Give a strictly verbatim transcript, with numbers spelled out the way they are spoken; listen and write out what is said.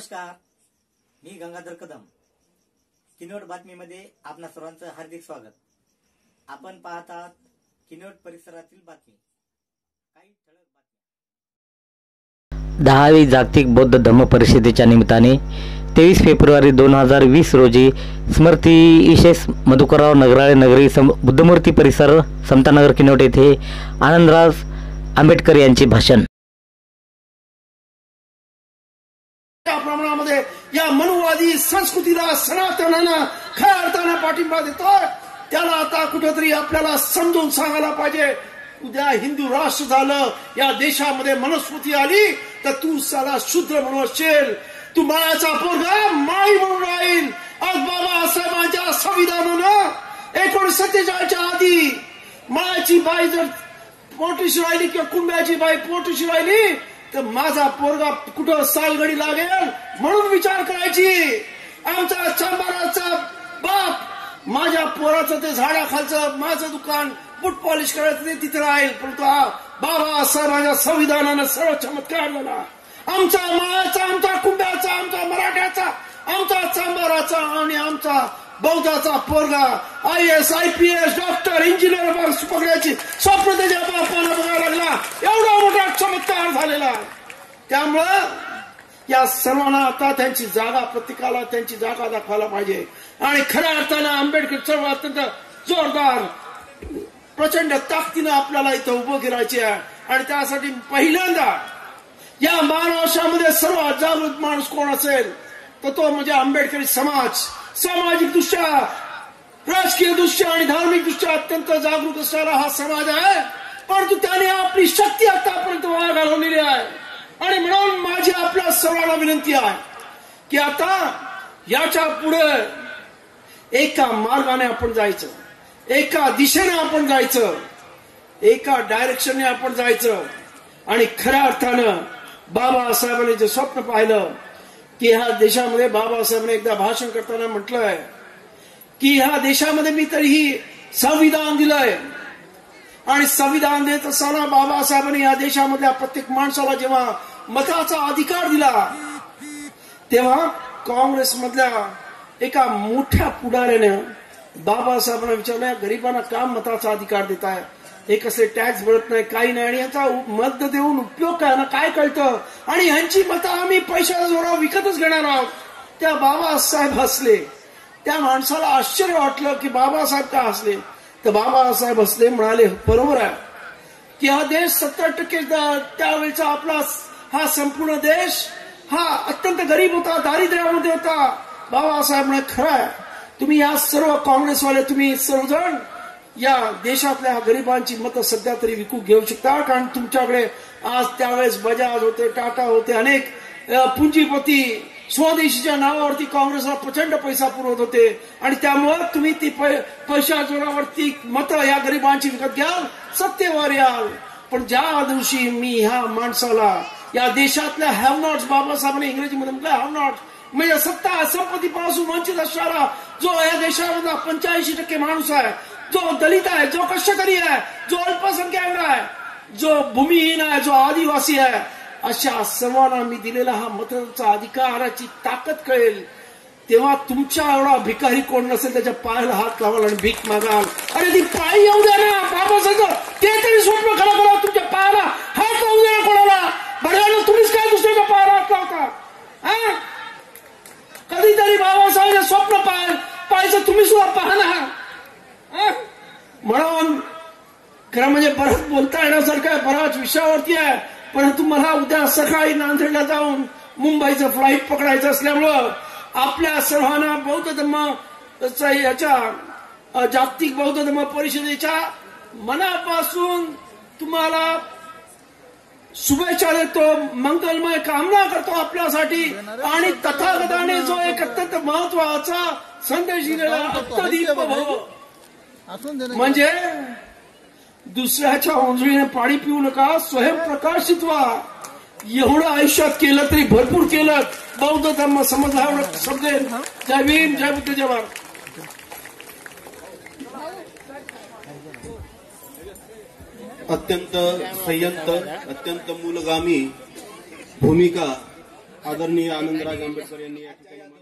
नमस्कार, मी गंगाधर कदम. किनवट बातमीमध्ये आपणा सर्वांचं हार्दिक स्वागत. आपण पाहत आहात किनवट परिसरातील बातमी. काही ठळक बातमी. दहावी जागतिक बौद्ध धम्म परिषदेच्या निमित्ताने तेवीस फेब्रुवारी दोन हजार वीस रोजी स्मृती ईशेस मधुकरराव नगराळे नगरी बुद्धमूर्ती परिसर समतानगर किनवट येथे आनंदराज आंबेडकर यांचे भाषण. प्रमाणामध्ये या मनुवादी संस्कृतीला सनातनानं खऱ्या अर्थानं पाठिंबा देतोय, त्याला आता कुठेतरी आपल्याला समजून सांगायला पाहिजे. उद्या हिंदू राष्ट्र झालं, या देशामध्ये मनुस्मृती आली तर तू साला शूद्र म्हणून असेल, तू मायाचा पोरगा माई म्हणून राहील. आज बाबासाहेबांच्या संविधानानं एकोणीसशे सत्तेचाळीसच्या आधी मायाची बाई जर पोटीशी राहिली किंवा कुंभ्याची बाई पोटीशी राहिली तर माझा पोरगा कुठं सालगडी लागेल म्हणून विचार करायची. आमचा चांबाराचा बाप माझ्या पोराचं ते झाडाखालचं माझं दुकान बूट पॉलिश करायचं ते तिथे राहील, परंतु बाबासाहेबांच्या संविधानानं सर्व चमत्कार झाला. आमचा मायाचा, आमचा कुंभ्याचा, आमचा मराठ्याचा, आमचा चांबाराचा आणि आमचा बौद्धाचा पोरगा I S I P S doctor engineer पकडायची स्वप्न त्याच्या बापाला बघायला लागला. एवढा मोठा चमत्कार झालेला. त्यामुळं या सर्वांना आता त्यांची जागा, प्रत्येकाला त्यांची जागा दाखवायला पाहिजे. आणि खऱ्या अर्थानं आंबेडकर चळवळ अत्यंत जोरदार प्रचंड ताकदीनं आपल्याला इथं उभं करायचे आहे. आणि त्यासाठी पहिल्यांदा या महाराष्ट्रामध्ये सर्वात जागृत माणूस कोण असेल तर तो म्हणजे आंबेडकरी समाज. सामाजिक दृष्ट्या, राजकीय दृष्ट्या आणि धार्मिक दृष्ट्या अत्यंत जागृत असणारा हा समाज आहे, परंतु त्याने आपली शक्ती आतापर्यंत वाया घालवलेली आहे. आणि म्हणून माझी आपल्या सर्वांना विनंती आहे की आता याच्या पुढे एका मार्गाने आपण जायचं, एका दिशेने आपण जायचं, एका डायरेक्शनने आपण जायचं. आणि खऱ्या अर्थानं बाबासाहेबांनी जे स्वप्न पाहिलं की ह्या देशामध्ये, बाबासाहेबांनी एकदा भाषण करताना म्हटलंय की ह्या देशामध्ये मी तरीही संविधान दिलंय. आणि संविधान देत असताना बाबासाहेबांनी या देशामधल्या प्रत्येक माणसाला जेव्हा मताचा अधिकार दिला तेव्हा काँग्रेसमधल्या एका मोठ्या पुढाऱ्याने बाबासाहेबांना विचारलं, गरिबांना का मताचा अधिकार देताय? हे कसले टॅक्स भरत नाही, काही नाही, आणि याचा मत देऊन उपयोग काय ना, काय कळतं? आणि ह्यांची मतं आम्ही पैशाच्या जोरावर विकतच घेणार आहोत. त्या बाबासाहेब हसले. त्या माणसाला आश्चर्य वाटलं की बाबासाहेब का हसले. तर बाबासाहेब हसले, म्हणाले म्हणाले आहे की हा देश सत्तर टक्के त्यावेळेचा आपला हा संपूर्ण देश हा अत्यंत गरीब होता, दारिद्र्यामध्ये होता. बाबासाहेब म्हणे खरं आहे, तुम्ही या सर्व काँग्रेसवाले, तुम्ही सर्वजण या देशातल्या गरिबांची मतं सध्या तरी विकू घेऊ शकता, कारण तुमच्याकडे आज त्यावेळेस बजाज होते, टाटा होते, अनेक पुंजीपती स्वदेशीच्या नावावरती काँग्रेसला प्रचंड पैसा पुरवत होते. आणि त्यामुळे तुम्ही ती पैशा जोरावरती मतं या गरिबांची विकत घ्याल, सत्तेवर याल. पण ज्या दिवशी मी ह्या माणसाला, या देशातल्या हॅव नॉट्स, बाबासाहेबांनी इंग्रजीमध्ये म्हटलं हॅव नॉट, म्हणजे सत्ता संपत्तीपासून वंचित असणारा जो या देशामधला पंच्याऐंशी टक्के माणूस आहे, जो दलित आहे, जो कष्टकरी आहे, जो अल्पसंख्याक आहे, जो भूमिहीन आहे, जो आदिवासी आहे, अशा सर्वांना मी दिलेला हा मताचा अधिकाराची ताकद कळेल तेव्हा तुमच्या एवढा भिकारी कोण नसेल त्याच्या पायाला हात लावाल आणि भीक मागाल. अरे ती पायी येऊ द्या ना बाबासाहेब, ते तरी स्वप्न खरं करा. तुमच्या पायाला हात लावू द्या कोणाला. बऱ्याला तुम्हीच काय दुसऱ्याच्या पायाला हात लावता? हा, कधीतरी बाबासाहेब स्वप्न पाय पाहायचं तुम्ही सुद्धा पाहा ना. म्हणून खरं म्हणजे बरंच बोलता येण्यासारखं आहे, बराच विषयावरती आहे, परंतु मला उद्या सकाळी नांदेडला जाऊन मुंबईचं फ्लाईट पकडायचं असल्यामुळं आपल्या सर्वांना बौद्ध धम्म याच्या जागतिक बौद्ध धम्म परिषदेच्या मनापासून तुम्हाला शुभेच्छा देतो, मंगलमय कामना करतो आपल्यासाठी. आणि तथागताने जो एक अत्यंत महत्वाचा संदेश दिलेला अत्यदीप भव, म्हणजे दुसऱ्याच्या ओंजळीने पाणी पिऊ नका, स्वयंप्रकाशित व्हा. एवढं आयुष्यात केलं तरी भरपूर केलं. बौद्ध धर्म समजला एवढं समजेल. जय भीम, जय बुद्ध, जय भारत. अत्यंत संयंत, अत्यंत मूलगामी भूमिका आदरणीय आनंदराज आंबेडकर यांनी या ठिकाणी